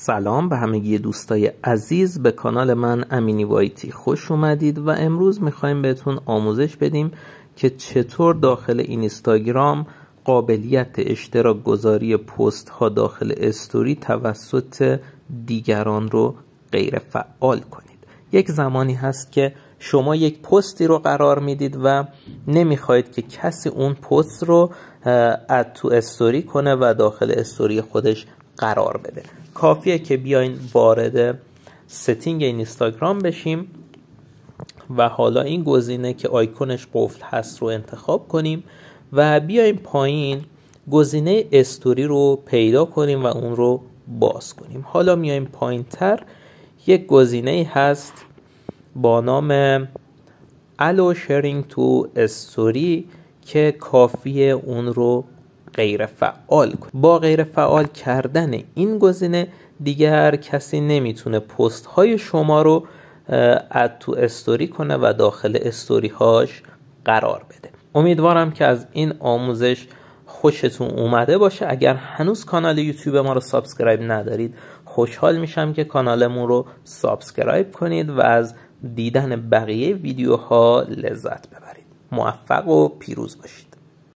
سلام به همگی دوستای عزیز، به کانال من امینی وایتی خوش اومدید و امروز میخوایم بهتون آموزش بدیم که چطور داخل اینستاگرام قابلیت اشتراک گذاری پست ها داخل استوری توسط دیگران رو غیر فعال کنید. یک زمانی هست که شما یک پستی رو قرار میدید و نمیخواید که کسی اون پست رو اد تو استوری کنه و داخل استوری خودش قرار بده. کافیه که بیاین وارد ستینگ اینستاگرام بشیم و حالا این گزینه که آیکونش قفل هست رو انتخاب کنیم و بیایم پایین گزینه استوری رو پیدا کنیم و اون رو باز کنیم. حالا میایم پایین تر یک گزینه هست با نام Allow Sharing to Story که کافیه اون رو غیر فعال کن. با غیر فعال کردن این گزینه دیگر کسی نمیتونه پست های شما رو اد تو استوری کنه و داخل استوری هاش قرار بده. امیدوارم که از این آموزش خوشتون اومده باشه. اگر هنوز کانال یوتیوب ما رو سابسکرایب ندارید خوشحال میشم که کانالمون رو سابسکرایب کنید و از دیدن بقیه ویدیوها لذت ببرید. موفق و پیروز باشید.